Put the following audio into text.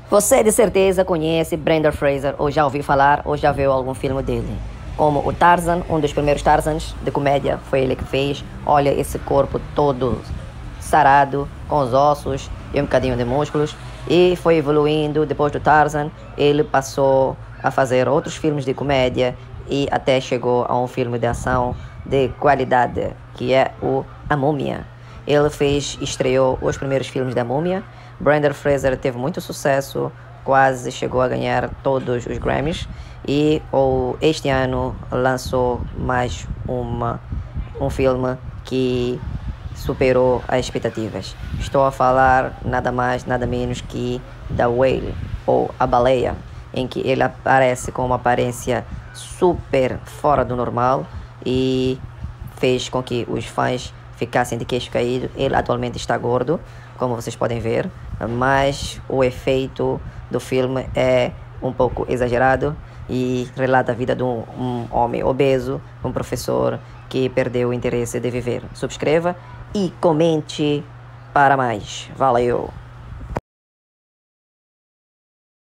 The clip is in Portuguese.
Você de certeza conhece Brendan Fraser, ou já ouviu falar, ou já viu algum filme dele. Como o Tarzan, um dos primeiros Tarzans de comédia, foi ele que fez. Olha esse corpo todo sarado, com os ossos e um bocadinho de músculos. E foi evoluindo, depois do Tarzan, ele passou a fazer outros filmes de comédia e até chegou a um filme de ação de qualidade, que é o A Múmia. Ele estreou os primeiros filmes da Múmia. Brendan Fraser teve muito sucesso, quase chegou a ganhar todos os Grammys. E este ano lançou mais um filme que superou as expectativas. Estou a falar nada mais, nada menos que The Whale, ou A Baleia, em que ele aparece com uma aparência super fora do normal e fez com que os fãs ficassem de queixo caído. Ele atualmente está gordo, como vocês podem ver, mas o efeito do filme é um pouco exagerado e relata a vida de um homem obeso, um professor que perdeu o interesse de viver. Subscreva e comente para mais. Valeu!